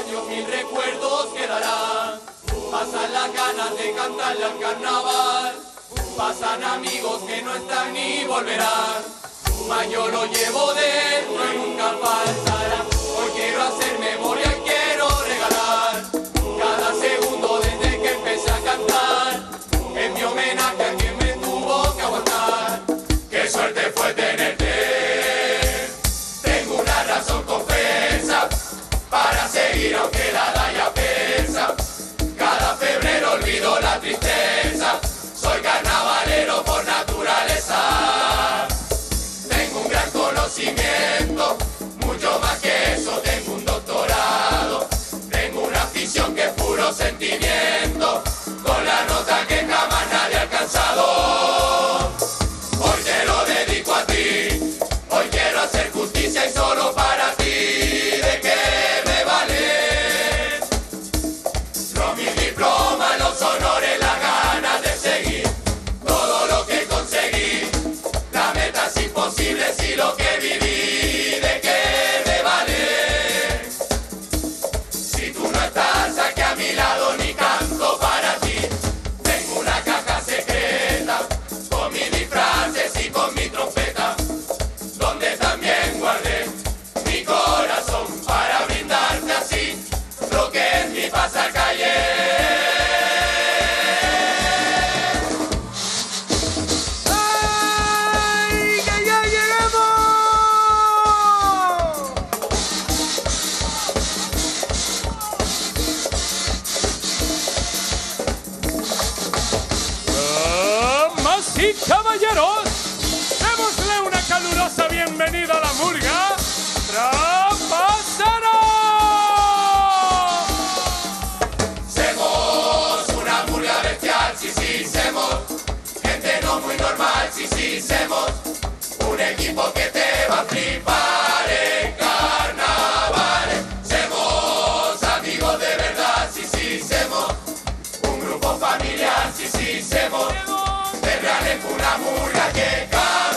patio mil recuerdos quedarán. Pasan las ganas de cantarle al carnaval. Pasan amigos que no están ni volverán. Mas yo lo llevo dentro y nunca faltará. Hoy quiero hacer memoria y quiero regalar cada segundo desde que empecé a cantar. En mi homenaje a quien me tuvo que aguantar. Qué suerte fue tenerte. Tengo una razón confesa para seguir aunque la daya pesa. Cada febrero olvido la tristeza. Soy carnavalero por naturaleza. Tengo un gran conocimiento, mucho más que eso, tengo un doctorado. Tengo una afición que es puro sentimiento, con la nota que jamás nadie ha alcanzado. Hoy te lo dedico a ti, hoy quiero hacer justicia y solo para ti. ¿De qué me vale? No mis diplomas, los honores, las ganas de seguir. Todo lo que conseguí, las metas imposibles y lo que viví. ¿De qué me vale? Si tú no estás aquí a mi lado ni canto para ti. Tengo una caja secreta con mis disfraces y con mi trompeta, donde también guardé mi corazón para brindarte así lo que es mi pasar calle. ¡Ay, que ya llegamos! Damas y caballeros, démosle una calurosa bienvenida a la murga Trapacero. Semos una murga bestial, sí, sí, semos gente no muy normal, sí, sí, semos un equipo que te va a flipar en carnavales. Semos amigos de verdad, sí, sí, semos un grupo familiar, sí, sí, semos de real una murga que canta.